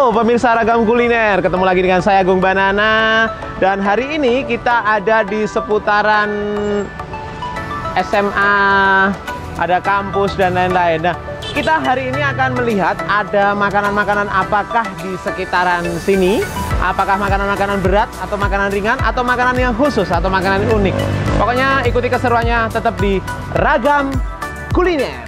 Halo pemirsa Ragam Kuliner, ketemu lagi dengan saya Agung Banana. Dan hari ini kita ada di seputaran SMA, ada kampus dan lain-lain. Nah, kita hari ini akan melihat ada makanan-makanan apakah di sekitaran sini. Apakah makanan-makanan berat, atau makanan ringan, atau makanan yang khusus, atau makanan unik. Pokoknya ikuti keseruannya tetap di Ragam Kuliner.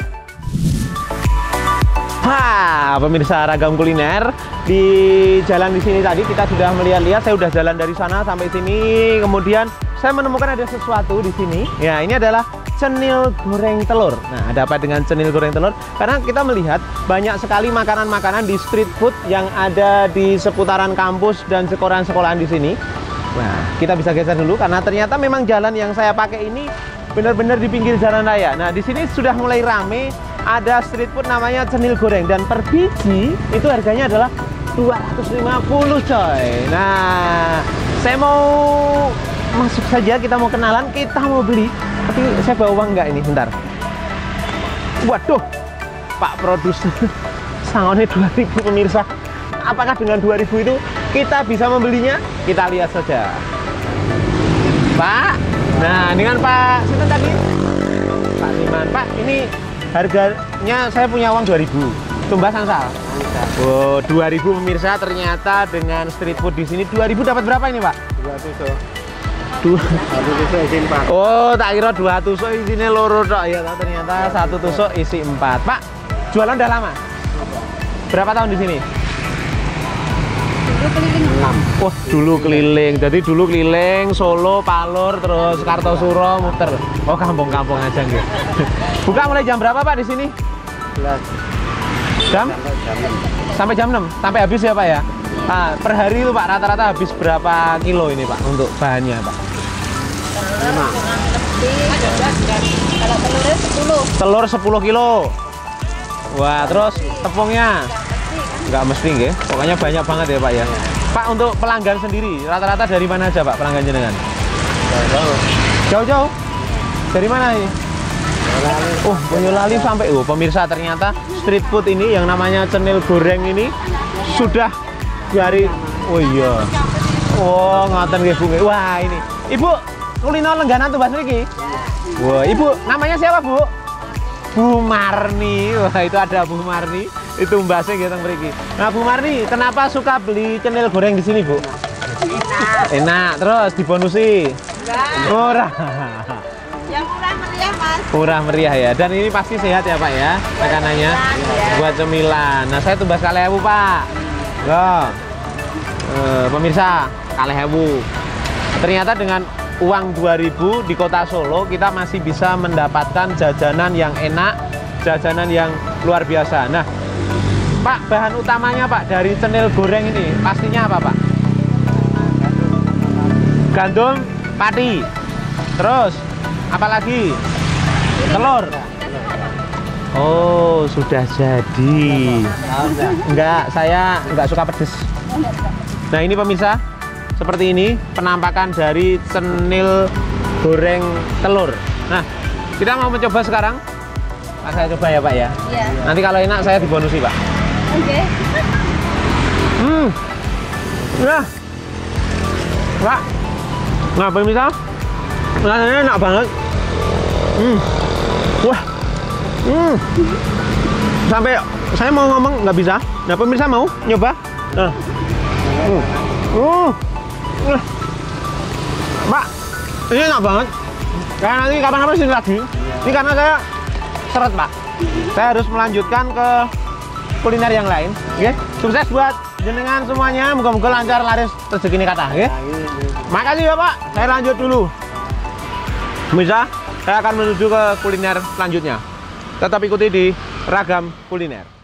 Pemirsa Ragam Kuliner, di jalan di sini tadi kita sudah melihat-lihat. Saya sudah jalan dari sana sampai sini, kemudian saya menemukan ada sesuatu di sini. Ya, ini adalah cenil goreng telur. Nah, ada apa dengan cenil goreng telur? Karena kita melihat banyak sekali makanan-makanan di street food yang ada di seputaran kampus dan sekolahan-sekolahan di sini. Nah, kita bisa geser dulu karena ternyata memang jalan yang saya pakai ini benar-benar di pinggir jalan raya. Nah, di sini sudah mulai rame. Ada street food namanya cenil goreng, dan per biji itu harganya adalah 250 coy. Nah, saya mau masuk saja, kita mau kenalan, kita mau beli. Tapi saya bawa uang nggak ini? Bentar. Waduh, Pak Produser, sangonnya 2000 pemirsa. Apakah dengan 2000 itu kita bisa membelinya? Kita lihat saja. Pak, nah dengan Pak Sinten tadi? Pak Siman. Pak, ini harganya saya punya uang 2000. Tumbas angsal. Oh, 2000 pemirsa. Ternyata dengan street food di sini 2000 dapat berapa ini, Pak? 2 tusuk. 2 tusuk isi 4. Oh, tak kira 2 tusuk isinya loro tok ya, ternyata 1 tusuk isi 4. Pak, jualan udah lama? Berapa tahun di sini? Dulu keliling 6. Wah, dulu keliling. Jadi dulu keliling Solo, Palur, terus Kartosuro, muter. Oh, kampung-kampung aja gitu. Buka mulai jam berapa, Pak, di sini? 11. Jam? Sampai jam 6. Sampai habis ya, Pak ya? Nah, per hari itu, Pak, rata-rata habis berapa kilo ini, Pak, untuk bahannya, Pak? 5. Kalau telurnya 10. Telur 10 kilo. Wah, terus tepungnya? Nggak mesti, nggih. Pokoknya banyak banget ya, Pak ya. Pak, untuk pelanggan sendiri, rata-rata dari mana aja, Pak, pelanggan jenengan? Jauh-jauh? Dari mana ini? Oh, Boyolali sampai. Oh, pemirsa, ternyata street food ini yang namanya cenil goreng ini sudah dari. Oh iya. Oh, ngoten nggih, Bu. Wah, ini. Ibu, kuliner lengganan tuh Mas Riki. Wah, Ibu, namanya siapa, Bu? Bu Marni. Wah, itu ada Bu Marni. Itu mbasnya gitu mriki. Nah, Bu Marni, kenapa suka beli cenil goreng di sini, Bu? Enak. Enak, terus dibonusi. Murah. Yang murah meriah, Mas. Murah meriah ya. Dan ini pasti sehat ya, Pak ya, makanannya. Buat cemilan. Nah, saya tumbas 2.000, Pak. Loh. Pemirsa, 2.000. Ternyata dengan uang 2.000 di kota Solo kita masih bisa mendapatkan jajanan yang enak, jajanan yang luar biasa. Nah, Pak, bahan utamanya, Pak, dari cenil goreng ini pastinya apa, Pak? Gandum, pati. Terus apalagi? Telur. Oh, sudah jadi. Enggak, saya enggak suka pedes. Nah, ini pemirsa, seperti ini penampakan dari cenil goreng telur. Nah, kita mau mencoba sekarang. Nah, saya coba ya, Pak ya. Iya. Nanti kalau enak saya dibonusi, Pak. Oke. Nah, Pak. Nah, pemirsa, rasanya enak banget. Wah. Sampai saya mau ngomong nggak bisa. Nah, pemirsa mau nyoba? Nah. Pak, ini enak banget. Nah, nanti kapan-kapan sini lagi. Ini karena saya seret, Pak. Saya harus melanjutkan ke kuliner yang lain. Oke, sukses buat jenengan semuanya. Moga-moga lancar laris rezeki ini kata. Oke. Makasih ya, Pak. Saya lanjut dulu. Bisa, saya akan menuju ke kuliner selanjutnya. Tetap ikuti di Ragam Kuliner.